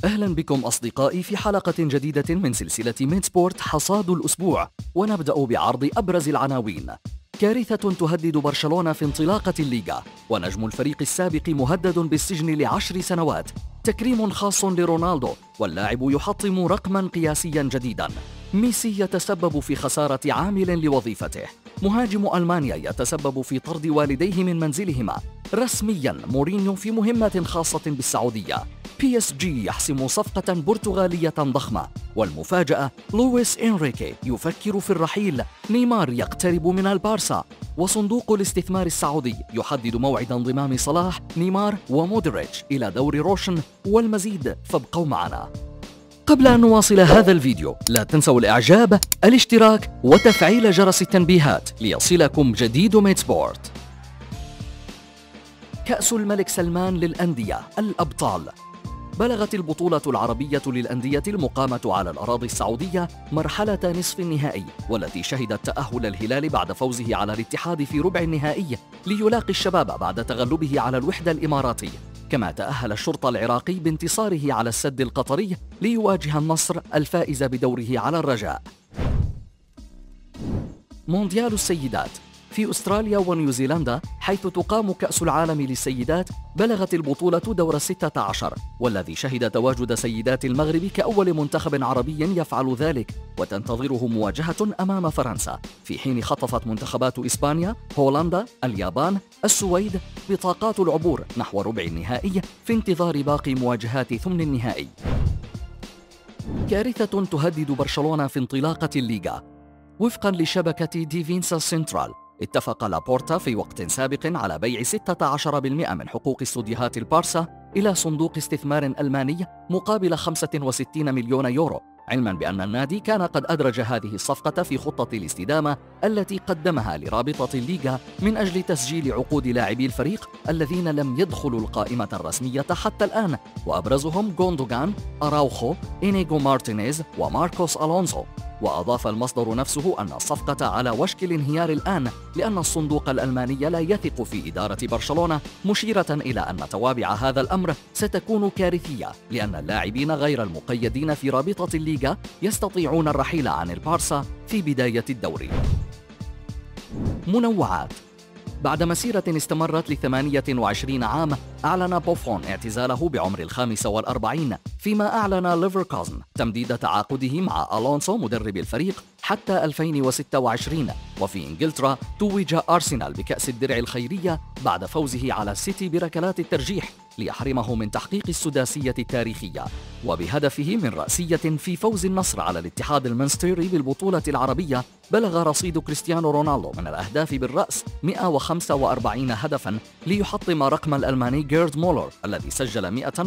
أهلا بكم أصدقائي في حلقة جديدة من سلسلة ميد سبورت حصاد الأسبوع، ونبدأ بعرض أبرز العناوين. كارثة تهدد برشلونة في انطلاقة الليغا، ونجم الفريق السابق مهدد بالسجن ل10 سنوات. تكريم خاص لرونالدو، واللاعب يحطم رقما قياسيا جديدا. ميسي يتسبب في خسارة عامل لوظيفته. مهاجم ألمانيا يتسبب في طرد والديه من منزلهما. رسميا مورينيو في مهمة خاصة بالسعودية. PSG يحسم صفقة برتغالية ضخمة. والمفاجأة لويس إنريكي يفكر في الرحيل. نيمار يقترب من البارسا. وصندوق الاستثمار السعودي يحدد موعد انضمام صلاح، نيمار ومودريتش إلى دوري روشن، والمزيد فابقوا معنا. قبل أن نواصل هذا الفيديو لا تنسوا الإعجاب، الاشتراك وتفعيل جرس التنبيهات ليصلكم جديد ميد سبورت. كأس الملك سلمان للأندية الأبطال. بلغت البطولة العربية للأندية المقامة على الأراضي السعودية مرحلة نصف النهائي، والتي شهدت تأهل الهلال بعد فوزه على الاتحاد في ربع النهائي ليلاقي الشباب بعد تغلبه على الوحدة الإماراتي. كما تأهل الشرطة العراقي بانتصاره على السد القطري ليواجه النصر الفائز بدوره على الرجاء. مونديال السيدات. في أستراليا ونيوزيلندا حيث تقام كأس العالم للسيدات، بلغت البطولة دور 16، والذي شهد تواجد سيدات المغرب كأول منتخب عربي يفعل ذلك، وتنتظره مواجهة أمام فرنسا، في حين خطفت منتخبات إسبانيا، هولندا، اليابان، السويد بطاقات العبور نحو ربع النهائي في انتظار باقي مواجهات ثمن النهائي. كارثة تهدد برشلونة في انطلاقة الليغا. وفقا لشبكة ديفينسا سنترال، اتفق لابورتا في وقت سابق على بيع 16% من حقوق استوديوهات البارسا إلى صندوق استثمار ألماني مقابل 65 مليون يورو، علما بأن النادي كان قد أدرج هذه الصفقة في خطة الاستدامة التي قدمها لرابطة الليغا من أجل تسجيل عقود لاعبي الفريق الذين لم يدخلوا القائمة الرسمية حتى الآن، وأبرزهم غوندوغان، أراوخو، إنيغو مارتينيز وماركوس ألونسو. وأضاف المصدر نفسه أن الصفقة على وشك الانهيار الآن، لأن الصندوق الألماني لا يثق في إدارة برشلونة، مشيرة إلى أن توابع هذا الأمر ستكون كارثية، لأن اللاعبين غير المقيدين في رابطة الليغا يستطيعون الرحيل عن البارسا في بداية الدوري. منوعات. بعد مسيرة استمرت ل28 عام، أعلن بوفون اعتزاله بعمر 45، فيما أعلن ليفركوزن تمديد تعاقده مع ألونسو مدرب الفريق حتى 2026. وفي إنجلترا توج أرسنال بكأس الدرع الخيرية بعد فوزه على السيتي بركلات الترجيح ليحرمه من تحقيق السداسية التاريخية، وبهدفه من رأسية في فوز النصر على الاتحاد المنستيري بالبطولة العربية. بلغ رصيد كريستيانو رونالدو من الأهداف بالرأس 145 هدفا، ليحطم رقم الألماني جيرد مولر الذي سجل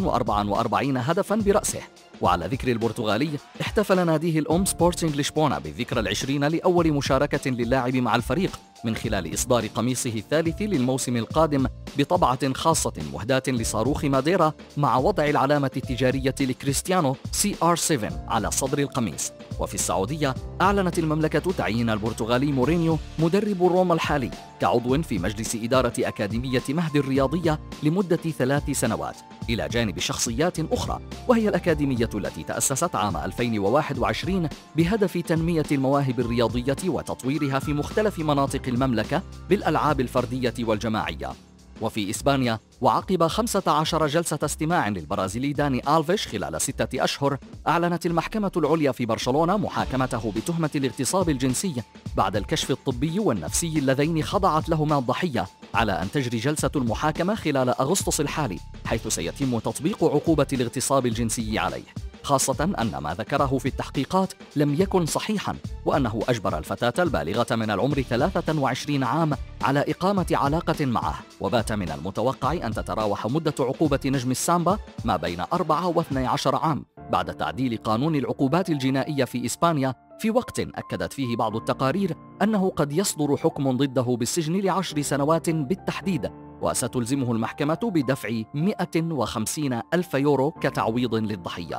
144 هدفا برأسه. وعلى ذكر البرتغالي، احتفل ناديه الأم سبورتينغ لشبونة بالذكرى العشرين لأول مشاركة للاعب مع الفريق من خلال إصدار قميصه الثالث للموسم القادم بطبعة خاصة مهداة لصاروخ ماديرا، مع وضع العلامة التجارية لكريستيانو CR7 على صدر القميص. وفي السعودية أعلنت المملكة تعيين البرتغالي مورينيو مدرب روما الحالي كعضو في مجلس إدارة أكاديمية مهد الرياضية لمدة 3 سنوات، إلى جانب شخصيات أخرى، وهي الأكاديمية التي تأسست عام 2021 بهدف تنمية المواهب الرياضية وتطويرها في مختلف مناطق المملكة بالألعاب الفردية والجماعية. وفي إسبانيا، وعقب 15 جلسة استماع للبرازيلي داني ألفيش خلال 6 أشهر، أعلنت المحكمة العليا في برشلونة محاكمته بتهمة الاغتصاب الجنسي بعد الكشف الطبي والنفسي اللذين خضعت لهما الضحية، على أن تجري جلسة المحاكمة خلال أغسطس الحالي، حيث سيتم تطبيق عقوبة الاغتصاب الجنسي عليه، خاصة أن ما ذكره في التحقيقات لم يكن صحيحا، وأنه أجبر الفتاة البالغة من العمر 23 عام على إقامة علاقة معه. وبات من المتوقع أن تتراوح مدة عقوبة نجم السامبا ما بين 4 و12 عام، بعد تعديل قانون العقوبات الجنائية في إسبانيا في وقت أكدت فيه بعض التقارير أنه قد يصدر حكم ضده بالسجن ل10 سنوات بالتحديد، وستلزمه المحكمة بدفع 150 ألف يورو كتعويض للضحية.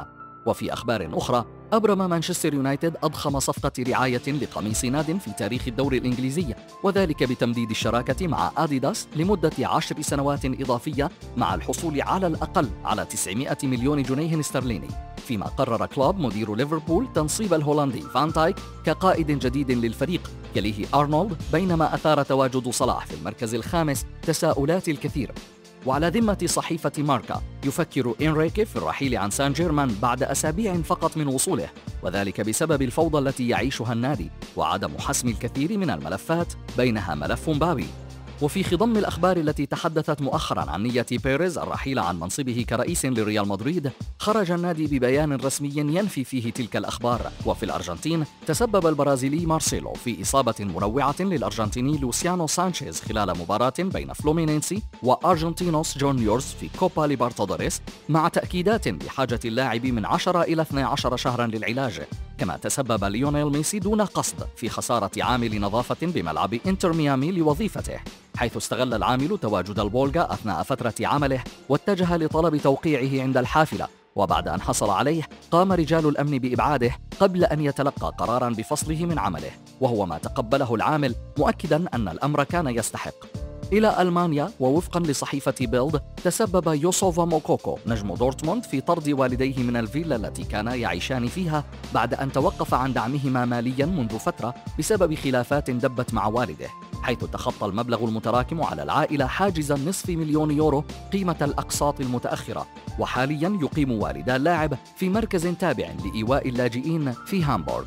وفي أخبار أخرى، أبرم مانشستر يونايتد أضخم صفقة رعاية لقميص ناد في تاريخ الدوري الإنجليزي، وذلك بتمديد الشراكة مع أديداس لمدة 10 سنوات إضافية مع الحصول على الأقل على 900 مليون جنيه استرليني. فيما قرر كلوب مدير ليفربول تنصيب الهولندي فان دايك كقائد جديد للفريق، يليه أرنولد، بينما أثار تواجد صلاح في المركز الخامس تساؤلات الكثير. وعلى ذمة صحيفة ماركا، يفكر إنريكي في الرحيل عن سان جيرمان بعد أسابيع فقط من وصوله، وذلك بسبب الفوضى التي يعيشها النادي وعدم حسم الكثير من الملفات، بينها ملف مبابي. وفي خضم الأخبار التي تحدثت مؤخرا عن نية بيريز الرحيل عن منصبه كرئيس لريال مدريد، خرج النادي ببيان رسمي ينفي فيه تلك الأخبار. وفي الأرجنتين، تسبب البرازيلي مارسيلو في إصابة مروعة للأرجنتيني لوسيانو سانشيز خلال مباراة بين فلومينينسي وأرجنتينوس جونيورز في كوبا ليبرتادوريس، مع تأكيدات بحاجة اللاعب من 10 إلى 12 شهرا للعلاج. كما تسبب ليونيل ميسي دون قصد في خسارة عامل نظافة بملعب إنتر ميامي لوظيفته، حيث استغل العامل تواجد البولغا أثناء فترة عمله واتجه لطلب توقيعه عند الحافلة، وبعد أن حصل عليه قام رجال الأمن بإبعاده قبل أن يتلقى قراراً بفصله من عمله، وهو ما تقبله العامل، مؤكداً أن الأمر كان يستحق. إلى ألمانيا، ووفقاً لصحيفة بيلد، تسبب يوسوفا موكوكو نجم دورتموند في طرد والديه من الفيلا التي كانا يعيشان فيها بعد أن توقف عن دعمهما مالياً منذ فترة بسبب خلافات دبت مع والده، حيث تخطى المبلغ المتراكم على العائلة حاجز نصف مليون يورو قيمة الأقساط المتأخرة. وحالياً يقيم والدا اللاعب في مركز تابع لإيواء اللاجئين في هامبورغ.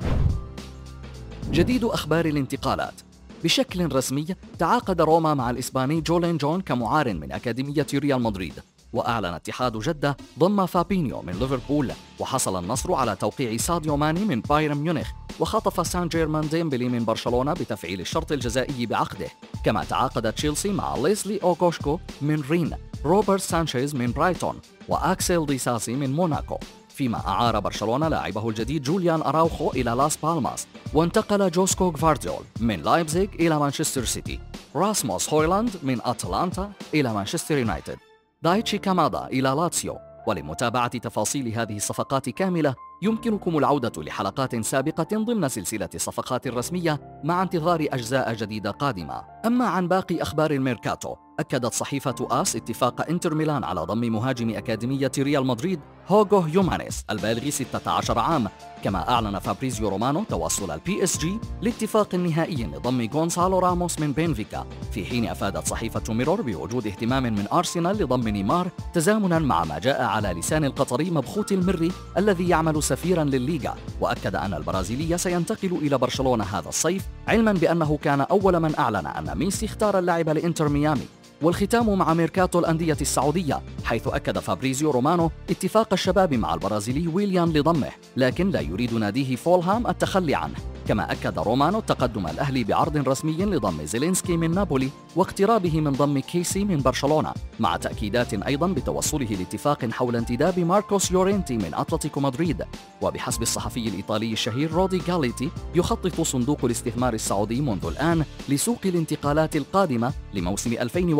جديد أخبار الانتقالات. بشكل رسمي، تعاقد روما مع الإسباني جولين جون كمعار من أكاديمية ريال مدريد، وأعلن اتحاد جدة ضم فابينيو من ليفربول، وحصل النصر على توقيع ساديو ماني من بايرن ميونخ، وخطف سان جيرمان ديمبلي من برشلونة بتفعيل الشرط الجزائي بعقده. كما تعاقد تشيلسي مع ليسلي أوغوشكو من رين، روبرت سانشيز من برايتون، وأكسيل دي ساسي من موناكو. فيما أعار برشلونة لاعبه الجديد جوليان أراوخو إلى لاس بالماس، وانتقل جوسكو غفارديول من لايبزيغ إلى مانشستر سيتي، راسموس هويلاند من أتلانتا إلى مانشستر يونايتد، دايتشي كامادا إلى لاتسيو. ولمتابعة تفاصيل هذه الصفقات كاملة، يمكنكم العودة لحلقات سابقة ضمن سلسلة الصفقات الرسمية مع انتظار أجزاء جديدة قادمة. أما عن باقي أخبار الميركاتو، أكدت صحيفة آس اتفاق إنتر ميلان على ضم مهاجم أكاديمية ريال مدريد هوغو هيومانيس البالغ 16 عام. كما أعلن فابريزيو رومانو توصل البي اس جي لاتفاق نهائي لضم غونسالو راموس من بنفيكا، في حين أفادت صحيفة ميرور بوجود اهتمام من أرسنال لضم نيمار، تزامنا مع ما جاء على لسان القطري مبخوت المري الذي يعمل سفيرا للليغا. وأكد أن البرازيلي سينتقل إلى برشلونة هذا الصيف، علما بأنه كان أول من أعلن أن ميسي اختار اللاعب لإنتر ميامي. والختام مع ميركاتو الأندية السعودية، حيث أكد فابريزيو رومانو اتفاق الشباب مع البرازيلي ويليان لضمه، لكن لا يريد ناديه فولهام التخلي عنه. كما أكد رومانو تقدم الأهلي بعرض رسمي لضم زيلينسكي من نابولي واقترابه من ضم كيسي من برشلونة، مع تأكيدات أيضا بتوصله لاتفاق حول انتداب ماركوس يورينتي من أتلتيكو مدريد. وبحسب الصحفي الإيطالي الشهير رودي غاليتي، يخطط صندوق الاستثمار السعودي منذ الآن لسوق الانتقالات القادمة لموسم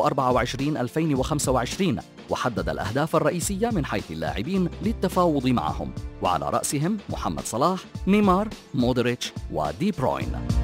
2024-2025، وحدد الأهداف الرئيسية من حيث اللاعبين للتفاوض معهم، وعلى رأسهم محمد صلاح، نيمار، مودريتش ودي بروين.